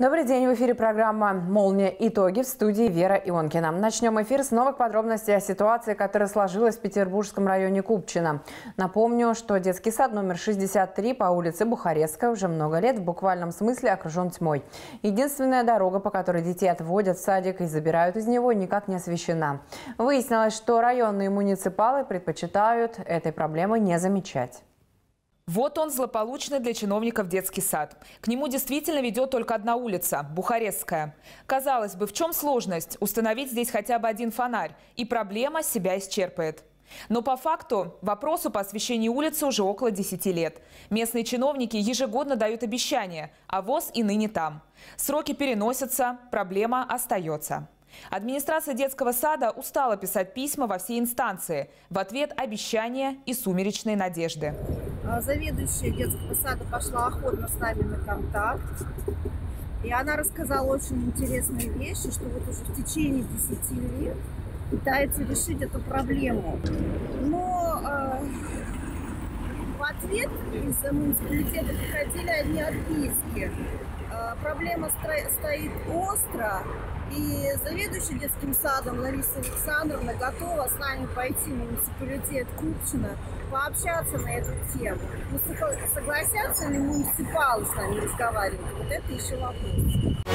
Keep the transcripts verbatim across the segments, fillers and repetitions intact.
Добрый день, в эфире программа «Молния. Итоги», в студии Вера Ионкина. Начнем эфир с новых подробностей о ситуации, которая сложилась в Петербургском районе Купчино. Напомню, что детский сад номер шестьдесят три по улице Бухарестская уже много лет в буквальном смысле окружен тьмой. Единственная дорога, по которой детей отводят в садик и забирают из него, никак не освещена. Выяснилось, что районные муниципалы предпочитают этой проблемы не замечать. Вот он, злополучный для чиновников детский сад. К нему действительно ведет только одна улица – Бухарестская. Казалось бы, в чем сложность? Установить здесь хотя бы один фонарь, и проблема себя исчерпает. Но по факту вопросу по освещению улицы уже около десяти лет. Местные чиновники ежегодно дают обещания, а ВОС и ныне там. Сроки переносятся, проблема остается. Администрация детского сада устала писать письма во все инстанции. В ответ обещания и сумеречные надежды. Заведующая детского сада пошла охотно с нами на контакт. И она рассказала очень интересные вещи, что вот уже в течение десяти лет пытается решить эту проблему. Но э, в ответ из муниципалитета приходили одни отписки. Э, проблема стоит остро. И заведующая детским садом Лариса Александровна готова с нами пойти в муниципалитет Купчино, пообщаться на эту тему. Но согласятся ли муниципалы с нами разговаривать? Вот это еще вопрос.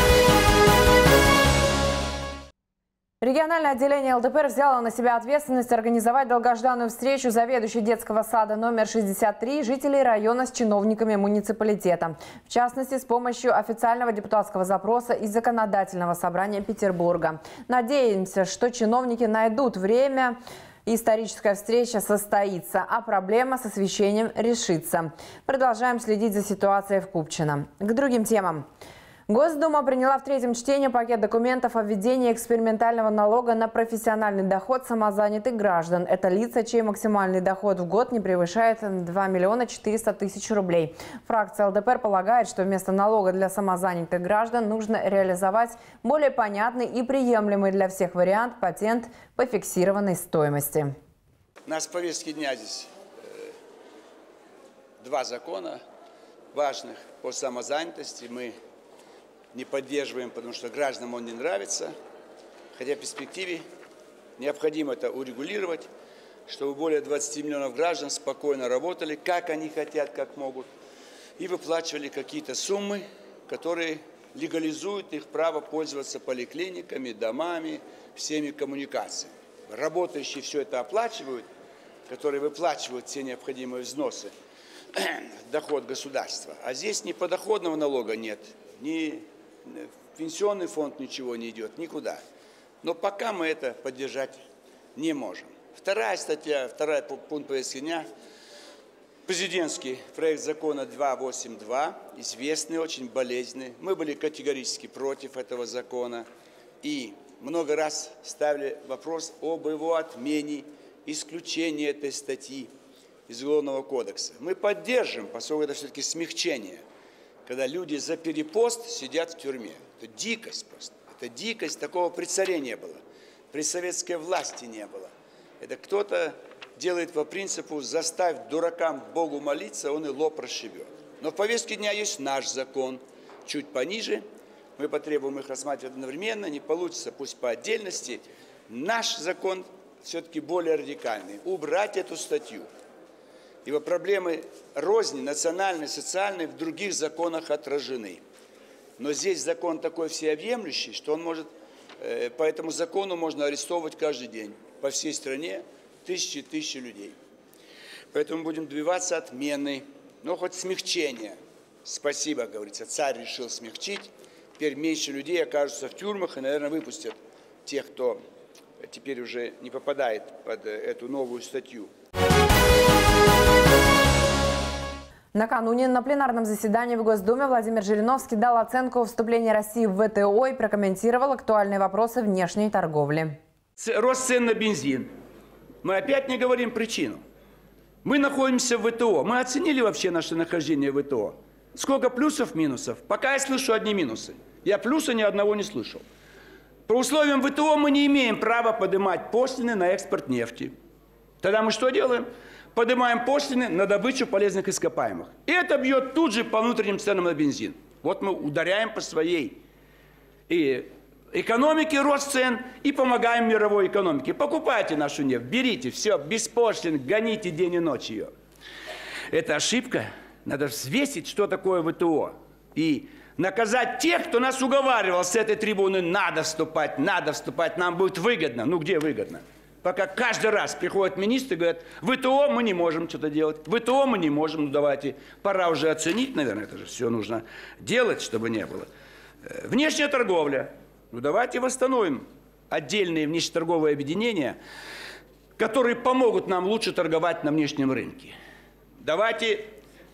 Региональное отделение эл дэ пэ эр взяло на себя ответственность организовать долгожданную встречу заведующей детского сада номер шестьдесят три жителей района с чиновниками муниципалитета. В частности, с помощью официального депутатского запроса из Законодательного собрания Петербурга. Надеемся, что чиновники найдут время, и историческая встреча состоится, а проблема с освещением решится. Продолжаем следить за ситуацией в Купчино. К другим темам. Госдума приняла в третьем чтении пакет документов о введении экспериментального налога на профессиональный доход самозанятых граждан. Это лица, чей максимальный доход в год не превышает два миллиона четыреста тысяч рублей. Фракция эл дэ пэ эр полагает, что вместо налога для самозанятых граждан нужно реализовать более понятный и приемлемый для всех вариант патент по фиксированной стоимости. У нас в повестке дня здесь два закона важных по самозанятости. Мы не поддерживаем, потому что гражданам он не нравится. Хотя в перспективе необходимо это урегулировать, чтобы более двадцати миллионов граждан спокойно работали, как они хотят, как могут, и выплачивали какие-то суммы, которые легализуют их право пользоваться поликлиниками, домами, всеми коммуникациями. Работающие все это оплачивают, которые выплачивают все необходимые взносы в доход государства. А здесь ни подоходного налога нет, ни в пенсионный фонд ничего не идет, никуда. Но пока мы это поддержать не можем. Вторая статья, второй пункт повестки дня. Президентский проект закона двести восемьдесят два, известный, очень болезненный. Мы были категорически против этого закона и много раз ставили вопрос об его отмене, исключении этой статьи из Уголовного кодекса. Мы поддержим, поскольку это все-таки смягчение, когда люди за перепост сидят в тюрьме. Это дикость просто. Это дикость, такого при царе не было. При советской власти не было. Это кто-то делает по принципу «заставь дуракам Богу молиться, он и лоб расшибет». Но в повестке дня есть наш закон, чуть пониже. Мы потребуем их рассматривать одновременно, не получится, пусть по отдельности. Наш закон все-таки более радикальный. Убрать эту статью. Ибо проблемы розни, национальной, социальной в других законах отражены. Но здесь закон такой всеобъемлющий, что он может, по этому закону можно арестовывать каждый день. По всей стране тысячи и тысячи людей. Поэтому будем добиваться отмены, но хоть смягчения. Спасибо, говорится, царь решил смягчить. Теперь меньше людей окажутся в тюрьмах и, наверное, выпустят тех, кто теперь уже не попадает под эту новую статью. Накануне на пленарном заседании в Госдуме Владимир Жириновский дал оценку вступления России в вэ тэ о и прокомментировал актуальные вопросы внешней торговли. Рост цен на бензин. Мы опять не говорим причину. Мы находимся в вэ тэ о. Мы оценили вообще наше нахождение в вэ тэ о. Сколько плюсов, минусов? Пока я слышу одни минусы. Я плюса ни одного не слышал. По условиям вэ тэ о мы не имеем права поднимать пошлины на экспорт нефти. Тогда мы что делаем? Поднимаем пошлины на добычу полезных ископаемых. И это бьет тут же по внутренним ценам на бензин. Вот мы ударяем по своей и экономике, рост цен, и помогаем мировой экономике. Покупайте нашу нефть, берите, все, беспошлино, гоните день и ночь ее. Это ошибка. Надо взвесить, что такое ВТО. И наказать тех, кто нас уговаривал с этой трибуны, надо вступать, надо вступать, нам будет выгодно. Ну где выгодно? Пока каждый раз приходят министры и говорят, ВТО мы не можем что-то делать, ВТО мы не можем, ну давайте, пора уже оценить, наверное, это же все нужно делать, чтобы не было. Внешняя торговля. Ну давайте восстановим отдельные внешнеторговые объединения, которые помогут нам лучше торговать на внешнем рынке. Давайте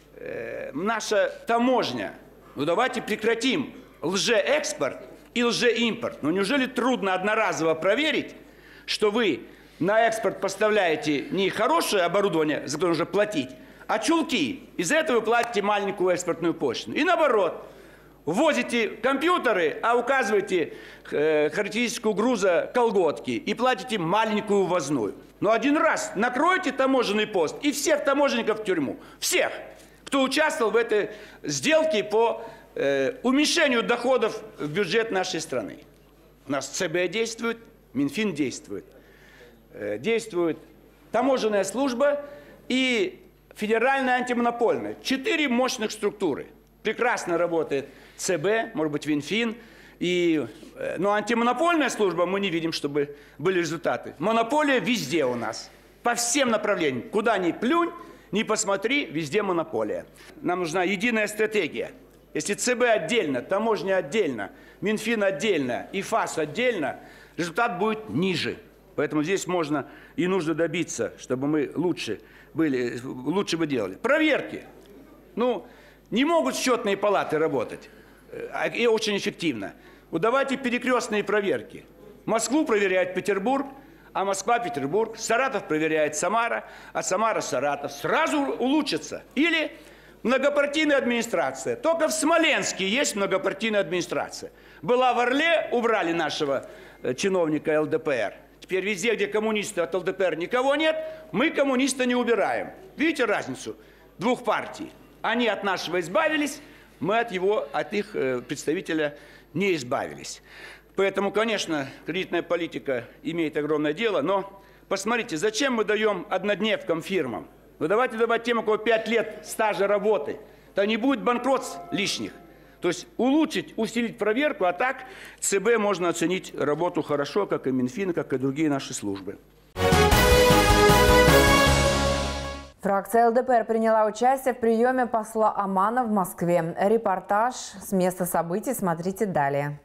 э, наша таможня, ну давайте прекратим лжеэкспорт и лжеимпорт. Ну неужели трудно одноразово проверить, что вы на экспорт поставляете не хорошее оборудование, за которое нужно платить, а чулки. Из-за этого вы платите маленькую экспортную пошлину. И наоборот. Ввозите компьютеры, а указываете э, характеристику груза колготки и платите маленькую ввозную. Но один раз накройте таможенный пост и всех таможенников в тюрьму. Всех, кто участвовал в этой сделке по э, уменьшению доходов в бюджет нашей страны. У нас ЦБ действует, Минфин действует. Э, действует таможенная служба и федеральная антимонопольная. Четыре мощных структуры. Прекрасно работает ЦБ, может быть, Минфин. И, но антимонопольная служба, мы не видим, чтобы были результаты. Монополия везде у нас, по всем направлениям. Куда ни плюнь, ни посмотри, везде монополия. Нам нужна единая стратегия. Если ЦБ отдельно, таможня отдельно, Минфин отдельно и ФАС отдельно, результат будет ниже. Поэтому здесь можно и нужно добиться, чтобы мы лучше были, лучше бы делали. Проверки. Ну, не могут счетные палаты работать, и очень эффективно. Вот давайте перекрестные проверки. Москву проверяет Петербург, а Москва – Петербург. Саратов проверяет Самара, а Самара – Саратов. Сразу улучшится. Или многопартийная администрация. Только в Смоленске есть многопартийная администрация. Была в Орле, убрали нашего чиновника ЛДПР. Теперь везде, где коммунисты от ЛДПР никого нет, мы коммуниста не убираем. Видите разницу двух партий? Они от нашего избавились, мы от его, от их э, представителя не избавились. Поэтому, конечно, кредитная политика имеет огромное дело, но посмотрите, зачем мы даем однодневкам фирмам? Ну давайте давать тем, у кого пять лет стажа работы, то не будет банкротств лишних. То есть улучшить, усилить проверку, а так ЦБ можно оценить работу хорошо, как и Минфин, как и другие наши службы. Фракция ЛДПР приняла участие в приеме посла Омана в Москве. Репортаж с места событий смотрите далее.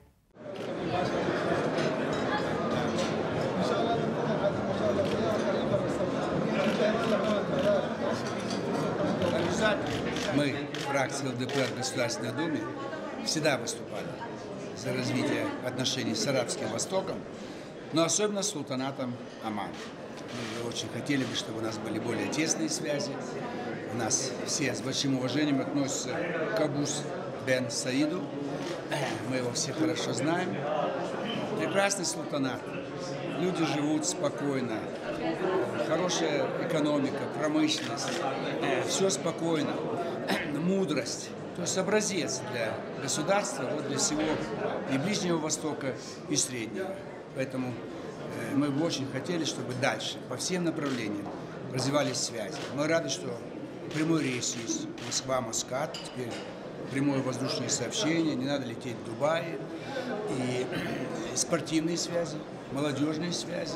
Мы, фракция ЛДПР в Государственной Думе, всегда выступали за развитие отношений с Арабским Востоком, но особенно с султанатом Оман. Мы очень хотели бы, чтобы у нас были более тесные связи. У нас все с большим уважением относятся к Кабус бен Саиду. Мы его все хорошо знаем. Прекрасный султанат. Люди живут спокойно. Хорошая экономика, промышленность. Все спокойно. Мудрость. То есть образец для государства, вот для всего и Ближнего Востока, и Среднего. Поэтому мы бы очень хотели, чтобы дальше, по всем направлениям, развивались связи. Мы рады, что прямой рейс есть Москва-Маскат, теперь прямое воздушное сообщение, не надо лететь в Дубай. И спортивные связи, молодежные связи,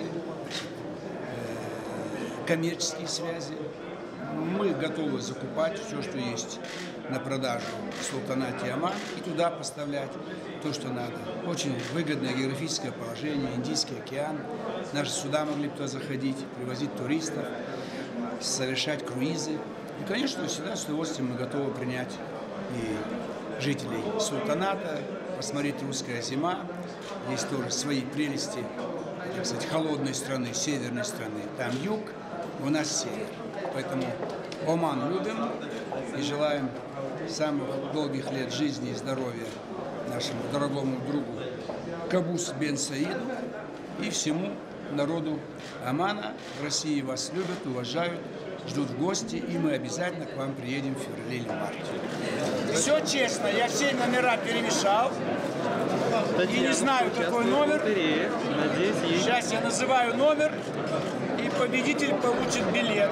коммерческие связи. Мы готовы закупать все, что есть на продажу в султанате Оман, и туда поставлять то, что надо. Очень выгодное географическое положение, Индийский океан. Наши суда могли туда заходить, привозить туристов, совершать круизы. И, конечно, всегда с удовольствием мы готовы принять и жителей султаната, посмотреть русская зима. Есть тоже свои прелести, так сказать, холодной страны, северной страны. Там юг, у нас север. Поэтому Оман любим и желаем самых долгих лет жизни и здоровья нашему дорогому другу Кабус бен Саиду и всему народу Омана. В России вас любят, уважают, ждут в гости, и мы обязательно к вам приедем в феврале или марте. Все честно, я все номера перемешал. И не знаю, какой номер. Сейчас я называю номер, и победитель получит билет.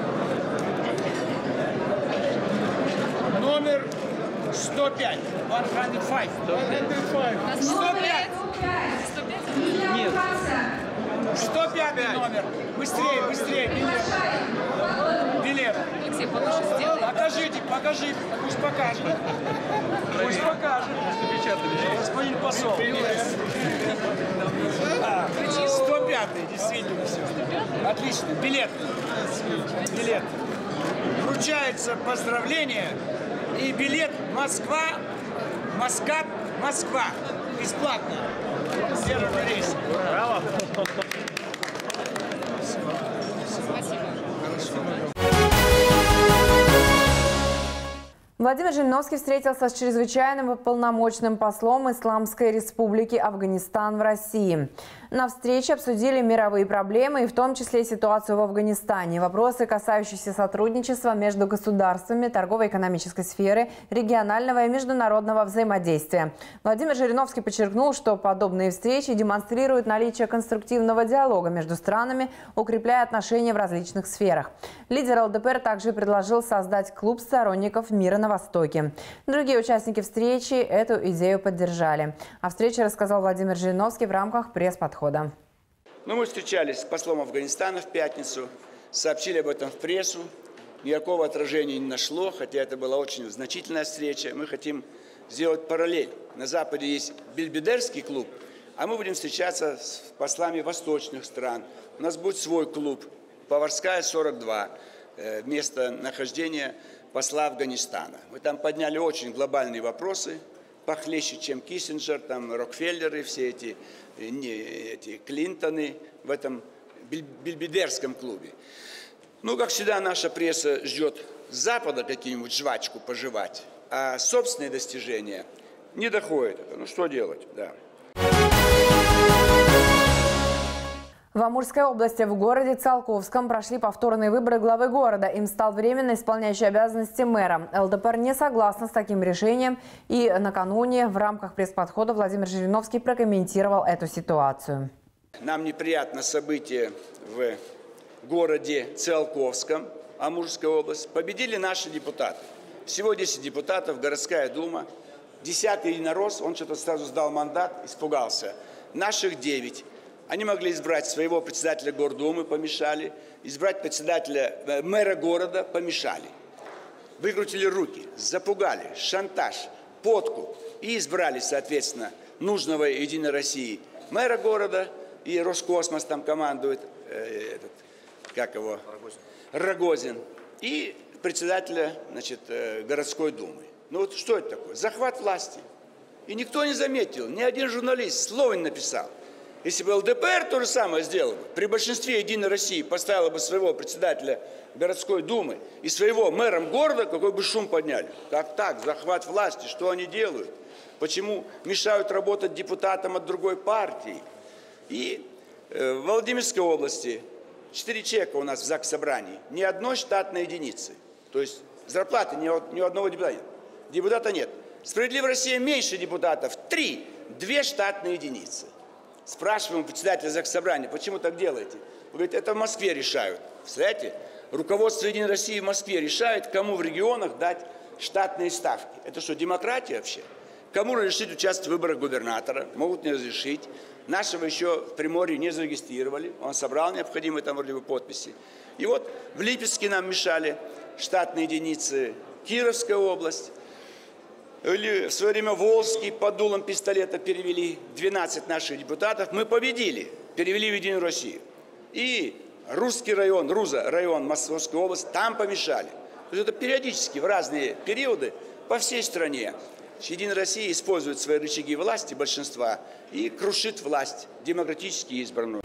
Номер сто пять. сто пять. Нет. сто пятый номер. Быстрее, быстрее. Билет. Билет. Алексей, получше сделай. Покажите, покажи. Пусть покажет. Пусть покажет. Господин посол. А, сто пятый, действительно все. Отлично. Билет. Билет. Вручается поздравление и билет Москва, Москва, Москва. Бесплатно. Первый рейс. Браво. Владимир Жириновский встретился с чрезвычайным и полномочным послом Исламской Республики Афганистан в России. На встрече обсудили мировые проблемы и в том числе ситуацию в Афганистане, вопросы, касающиеся сотрудничества между государствами, торгово-экономической сферы, регионального и международного взаимодействия. Владимир Жириновский подчеркнул, что подобные встречи демонстрируют наличие конструктивного диалога между странами, укрепляя отношения в различных сферах. Лидер ЛДПР также предложил создать клуб сторонников мира на Востоке. Другие участники встречи эту идею поддержали. О встрече рассказал Владимир Жириновский в рамках пресс-подхода. Ну, мы встречались с послом Афганистана в пятницу, сообщили об этом в прессу. Никакого отражения не нашло, хотя это была очень значительная встреча. Мы хотим сделать параллель. На Западе есть Бельбедерский клуб, а мы будем встречаться с послами восточных стран. У нас будет свой клуб, Поварская, сорок два, место нахождения посла Афганистана. Мы там подняли очень глобальные вопросы, похлеще, чем Киссинджер, там Рокфеллеры, все эти, не, эти Клинтоны в этом бельбедерском клубе. Ну, как всегда, наша пресса ждет с Запада какую-нибудь жвачку пожевать, а собственные достижения не доходят. Ну, что делать, да. В Амурской области в городе Циолковском прошли повторные выборы главы города. Им стал временно исполняющий обязанности мэра. ЛДПР не согласна с таким решением. И накануне в рамках пресс-подхода Владимир Жириновский прокомментировал эту ситуацию. Нам неприятно событие в городе Циолковском, Амурская область. Победили наши депутаты. Всего десять депутатов, городская дума. Десятый единорос, он что-то сразу сдал мандат, испугался. Наших девять. Они могли избрать своего председателя Гордумы, помешали. Избрать председателя, э, мэра города, помешали. Выкрутили руки, запугали, шантаж, подкуп. И избрали, соответственно, нужного Единой России мэра города. И Роскосмос там командует, э, этот, как его, Рогозин. Рогозин. И председателя, значит, э, городской думы. Ну вот что это такое? Захват власти. И никто не заметил, ни один журналист слова не написал. Если бы ЛДПР то же самое сделал бы, при большинстве Единой России поставила бы своего председателя городской думы и своего мэром города, какой бы шум подняли. Как так? Захват власти. Что они делают? Почему мешают работать депутатам от другой партии? И э, в Владимирской области четыре человека у нас в Заксобрании, ни одной штатной единицы. То есть зарплаты ни, ни у одного депутата нет. Депутата нет. Справедливая Россия меньше депутатов. Три. Две штатные единицы. Спрашиваем председателя Заксобрания, почему так делаете? Он говорит, это в Москве решают. Представляете? Руководство Единой России в Москве решает, кому в регионах дать штатные ставки. Это что, демократия вообще? Кому разрешить участвовать в выборах губернатора? Могут не разрешить. Нашего еще в Приморье не зарегистрировали. Он собрал необходимые там вроде бы подписи. И вот в Липецке нам мешали штатные единицы. Кировская область. Или в свое время Волжский под дулом пистолета перевели двенадцать наших депутатов. Мы победили, перевели в Единую Россию. И Русский район, Руза район Московской области, там помешали. То есть это периодически, в разные периоды, по всей стране. Единая Россия использует свои рычаги власти, большинства, и крушит власть, демократически избранную.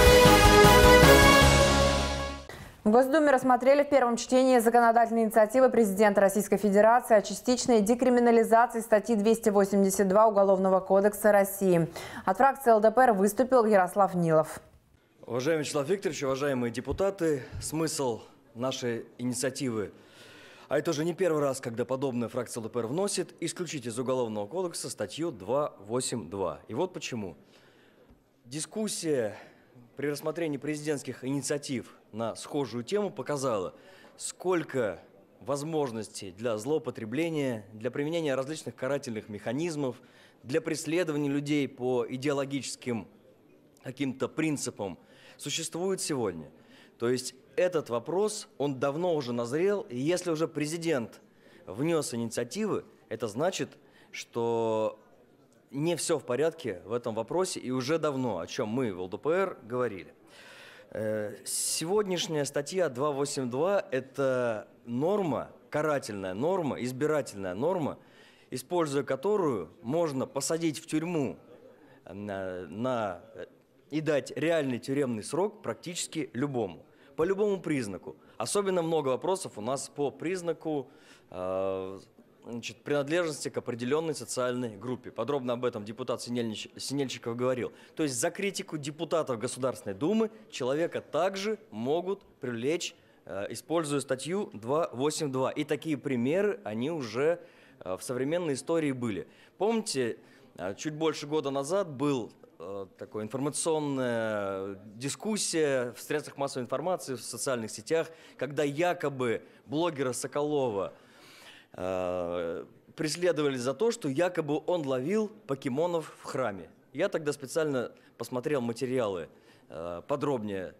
В Госдуме рассмотрели в первом чтении законодательные инициативы президента Российской Федерации о частичной декриминализации статьи двести восемьдесят два Уголовного кодекса России. От фракции ЛДПР выступил Ярослав Нилов. Уважаемый Вячеслав Викторович, уважаемые депутаты, смысл нашей инициативы А это уже не первый раз, когда подобная фракция ЛДПР вносит исключить из Уголовного кодекса статью двести восемьдесят два. И вот почему. Дискуссия при рассмотрении президентских инициатив на схожую тему показала, сколько возможностей для злоупотребления, для применения различных карательных механизмов, для преследования людей по идеологическим каким-то принципам существует сегодня. То есть этот вопрос, он давно уже назрел, и если уже президент внес инициативы, это значит, что не все в порядке в этом вопросе, и уже давно, о чем мы в ЛДПР говорили. Сегодняшняя статья двести восемьдесят два – это норма, карательная норма, избирательная норма, используя которую можно посадить в тюрьму на, на, и дать реальный тюремный срок практически любому, по любому признаку. Особенно много вопросов у нас по признаку э, значит, принадлежности к определенной социальной группе. Подробно об этом депутат Синельчиков говорил. То есть за критику депутатов Государственной Думы человека также могут привлечь, э, используя статью двести восемьдесят два. И такие примеры, они уже в современной истории были. Помните, чуть больше года назад был э, такая информационная дискуссия в средствах массовой информации, в социальных сетях, когда якобы блогера Соколова э, преследовали за то, что якобы он ловил покемонов в храме. Я тогда специально посмотрел материалы э, подробнее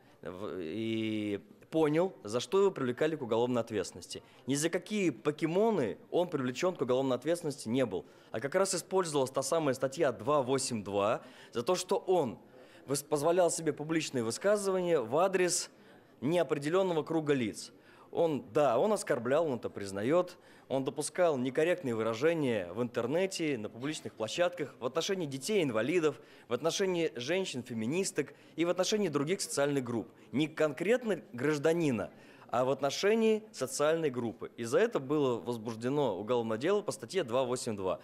и понял, за что его привлекали к уголовной ответственности. Ни за какие покемоны он привлечен к уголовной ответственности не был. А как раз использовалась та самая статья двести восемьдесят два за то, что он позволял себе публичные высказывания в адрес неопределенного круга лиц. Он, да, он оскорблял, он это признает, он допускал некорректные выражения в интернете, на публичных площадках, в отношении детей-инвалидов, в отношении женщин-феминисток и в отношении других социальных групп. Не конкретно гражданина, а в отношении социальной группы. И за это было возбуждено уголовное дело по статье двести восемьдесят два.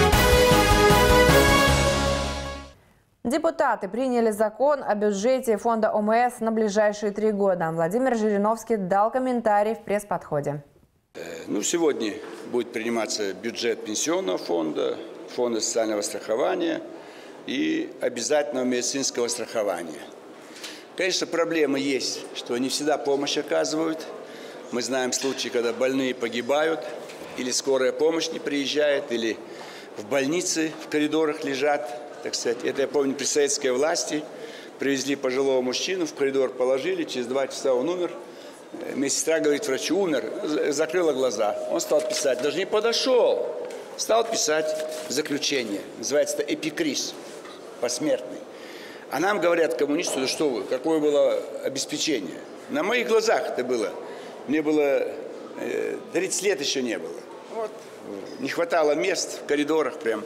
Депутаты приняли закон о бюджете фонда ОМС на ближайшие три года. Владимир Жириновский дал комментарий в пресс-подходе. Ну, сегодня будет приниматься бюджет пенсионного фонда, фонда социального страхования и обязательного медицинского страхования. Конечно, проблемы есть, что не всегда помощь оказывают. Мы знаем случаи, когда больные погибают, или скорая помощь не приезжает, или в больнице в коридорах лежат. Так сказать, это я помню при советской власти. Привезли пожилого мужчину, в коридор положили, через два часа он умер. Медсестра говорит врачу, умер, закрыла глаза. Он стал писать, даже не подошел, стал писать заключение. Называется это эпикриз, посмертный. А нам говорят, коммунисты, да что вы, какое было обеспечение. На моих глазах это было. Мне было тридцать лет еще не было. Вот. Не хватало мест в коридорах прям.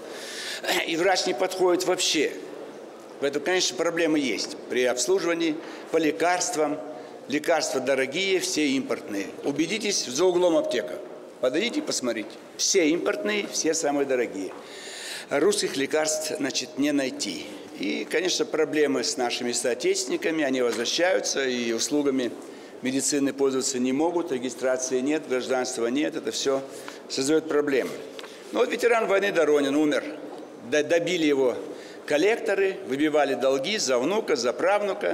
И врач не подходит вообще. Поэтому, конечно, проблемы есть при обслуживании по лекарствам. Лекарства дорогие, все импортные. Убедитесь, за углом аптека. Подойдите, посмотрите. Все импортные, все самые дорогие. Русских лекарств, значит, не найти. И, конечно, проблемы с нашими соотечественниками. Они возвращаются и услугами медицины пользоваться не могут. Регистрации нет, гражданства нет. Это все создает проблемы. Ну вот ветеран войны Доронин умер. Добили его коллекторы, выбивали долги за внука, за правнука.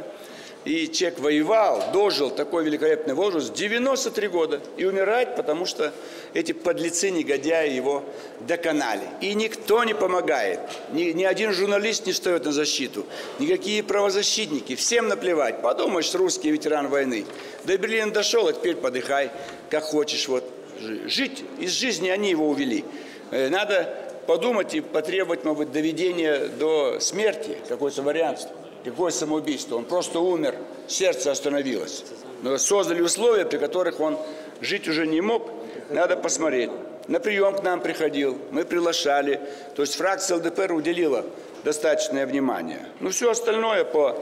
И человек воевал, дожил такой великолепный возраст, девяносто три года. И умирает, потому что эти подлецы, негодяи его доконали. И никто не помогает. Ни, ни один журналист не встает на защиту. Никакие правозащитники. Всем наплевать. Подумаешь, русский ветеран войны. До Берлина дошел, а теперь подыхай, как хочешь. Вот. Жить. Из жизни они его увели. Надо подумать и потребовать, может быть, доведения до смерти. Какой-то вариант. Какое самоубийство? Он просто умер, сердце остановилось. Но создали условия, при которых он жить уже не мог. Надо посмотреть. На прием к нам приходил, мы приглашали. То есть фракция ЛДПР уделила достаточное внимание. Ну, все остальное по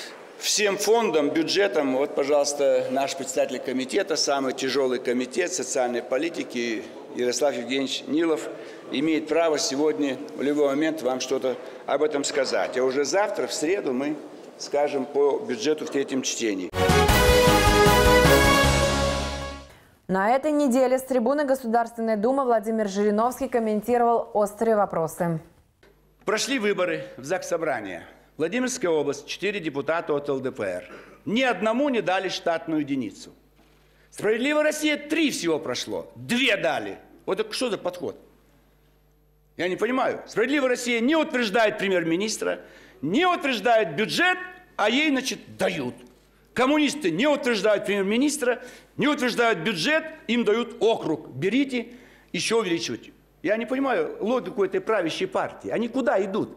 всем фондам, бюджетам. Вот, пожалуйста, наш председатель комитета, самый тяжелый комитет социальной политики, Ярослав Евгеньевич Нилов, имеет право сегодня в любой момент вам что-то об этом сказать. А уже завтра, в среду, мы скажем по бюджету в третьем чтении. На этой неделе с трибуны Государственной Думы Владимир Жириновский комментировал острые вопросы. Прошли выборы в Заксобрание. Владимирская область, четыре депутата от эл дэ пэ эр. Ни одному не дали штатную единицу. Справедливая Россия три всего прошло, две дали. Вот это что за подход? Я не понимаю. Справедливая Россия не утверждает премьер-министра, не утверждает бюджет, а ей, значит, дают. Коммунисты не утверждают премьер-министра, не утверждают бюджет, им дают округ. Берите, еще увеличивайте. Я не понимаю логику этой правящей партии. Они куда идут?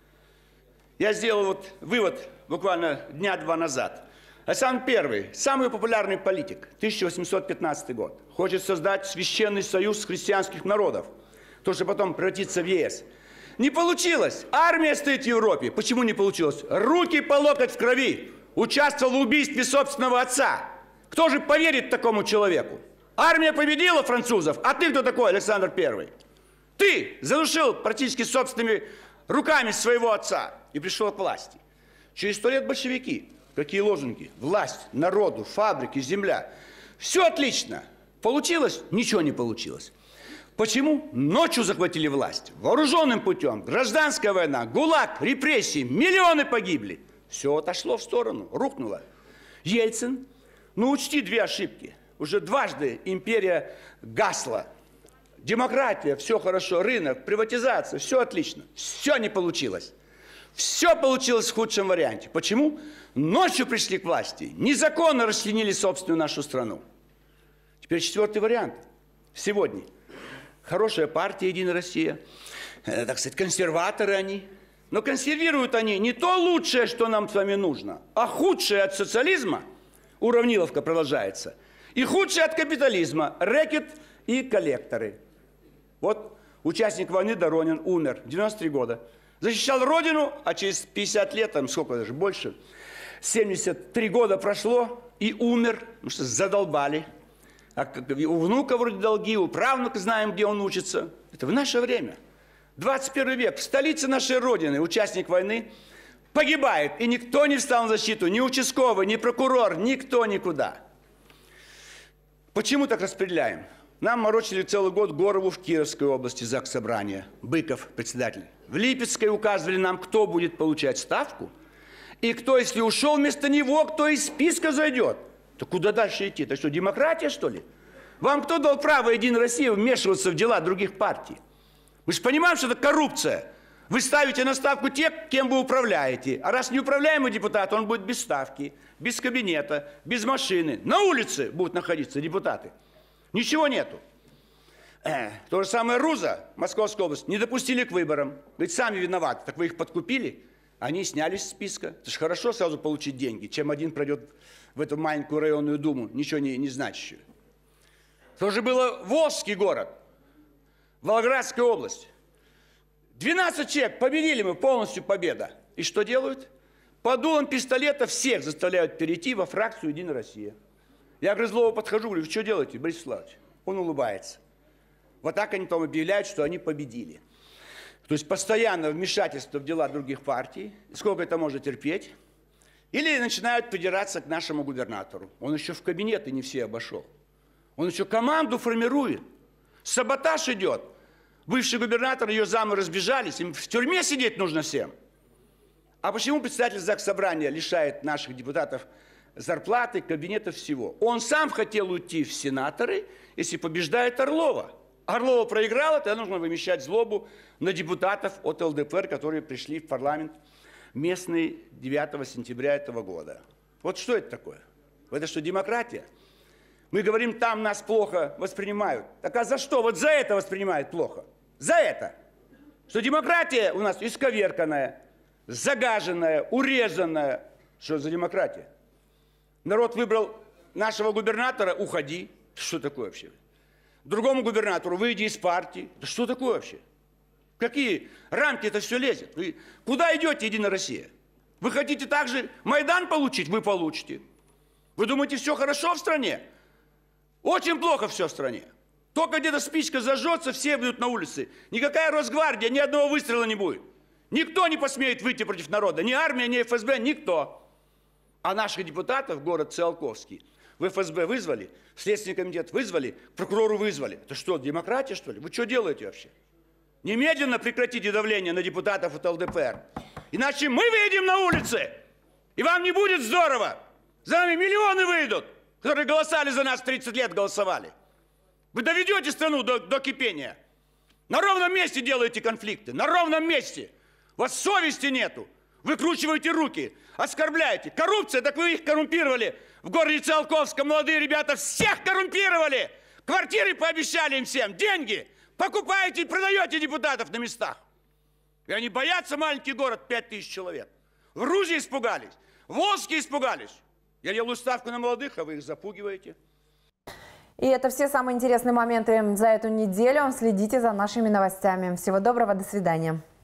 Я сделал вот вывод буквально дня два назад. Александр Первый, самый популярный политик, тысяча восемьсот пятнадцатый год, хочет создать священный союз христианских народов, то, что потом превратится в е эс. Не получилось. Армия стоит в Европе. Почему не получилось? Руки по локоть в крови. Участвовал в убийстве собственного отца. Кто же поверит такому человеку? Армия победила французов. А ты кто такой, Александр Первый? Ты задушил практически собственными руками своего отца и пришел к власти. Через сто лет большевики. Какие лозунги? Власть, народу, фабрики, земля. Все отлично. Получилось? Ничего не получилось. Почему? Ночью захватили власть. Вооруженным путем. Гражданская война, ГУЛАГ, репрессии. Миллионы погибли. Все отошло в сторону, рухнуло. Ельцин, ну учти две ошибки. Уже дважды империя гасла. Демократия, все хорошо, рынок, приватизация, все отлично. Все не получилось. Все получилось в худшем варианте. Почему? Ночью пришли к власти, незаконно расчленили собственную нашу страну. Теперь четвертый вариант. Сегодня. Хорошая партия «Единая Россия», э, так сказать, консерваторы они. Но консервируют они не то лучшее, что нам с вами нужно, а худшее от социализма, уравниловка продолжается, и худшее от капитализма, рэкет и коллекторы. Вот участник войны Доронин умер, девяносто три года. Защищал родину, а через пятьдесят лет, там сколько даже больше, семьдесят три года прошло и умер, потому что задолбали. А у внука вроде долги, у правнука знаем, где он учится. Это в наше время. двадцать первый век, в столице нашей Родины участник войны погибает, и никто не встал на защиту, ни участковый, ни прокурор, никто никуда. Почему так распределяем? Нам морочили целый год Горову в Кировской области Заксобрания, Быков, председатель. В Липецкой указывали нам, кто будет получать ставку, и кто, если ушел вместо него, кто из списка зайдет. То куда дальше идти? Это что, демократия, что ли? Вам кто дал право «Единой России» вмешиваться в дела других партий? Мы же понимаем, что это коррупция. Вы ставите на ставку тех, кем вы управляете. А раз неуправляемый депутат, он будет без ставки, без кабинета, без машины. На улице будут находиться депутаты. Ничего нету. Э, то же самое Руза, Московская область, не допустили к выборам. Ведь сами виноваты. Так вы их подкупили, они снялись с списка. Это же хорошо сразу получить деньги, чем один пройдет в эту маленькую районную думу, ничего не, не значащую. То же было Волжский город, Волгоградская область. двенадцать человек победили мы, полностью победа. И что делают? Под дулом пистолета всех заставляют перейти во фракцию «Единая Россия». Я к Грызлову подхожу, говорю: вы что делаете, Борис Вячеславович? Он улыбается. Вот так они потом объявляют, что они победили. То есть постоянно вмешательство в дела других партий. Сколько это можно терпеть? Или начинают придираться к нашему губернатору. Он еще в кабинеты не все обошел. Он еще команду формирует. Саботаж идет. Бывший губернатор, ее замы разбежались. Им в тюрьме сидеть нужно всем. А почему председатель Заксобрания лишает наших депутатов зарплаты, кабинетов, всего? Он сам хотел уйти в сенаторы, если побеждает Орлова. Орлова проиграла, тогда нужно вымещать злобу на депутатов от эл дэ пэ эр, которые пришли в парламент местный девятого сентября этого года. Вот что это такое? Это что, демократия? Мы говорим, там нас плохо воспринимают. Так а за что? Вот за это воспринимают плохо. За это. Что демократия у нас исковерканная, загаженная, урезанная. Что за демократия? Народ выбрал нашего губернатора, уходи. Что такое вообще? Другому губернатору выйди из партии. Да что такое вообще? Какие рамки это все лезет? Вы куда идете, «Единая Россия»? Вы хотите также Майдан получить? Вы получите. Вы думаете, все хорошо в стране? Очень плохо все в стране. Только где-то спичка зажжется, все будут на улице. Никакая Росгвардия, ни одного выстрела не будет. Никто не посмеет выйти против народа. Ни армия, ни эф эс бэ, никто. А наших депутатов, город Циолковский, В эф эс бэ вызвали, в Следственный комитет вызвали, к прокурору вызвали. Это что, демократия, что ли? Вы что делаете вообще? Немедленно прекратите давление на депутатов от эл дэ пэ эр. Иначе мы выйдем на улицы, и вам не будет здорово. За нами миллионы выйдут, которые голосовали за нас, тридцать лет голосовали. Вы доведете страну до, до кипения. На ровном месте делаете конфликты, на ровном месте. У вас совести нету. Выкручиваете руки, оскорбляете. Коррупция, так вы их коррумпировали. В городе Циолковском молодые ребята всех коррумпировали. Квартиры пообещали им всем, деньги. Покупаете и продаете депутатов на местах. И они боятся, маленький город, пять тысяч человек. В Грузии испугались, в Волжске испугались. Я делаю ставку на молодых, а вы их запугиваете. И это все самые интересные моменты за эту неделю. Следите за нашими новостями. Всего доброго, до свидания.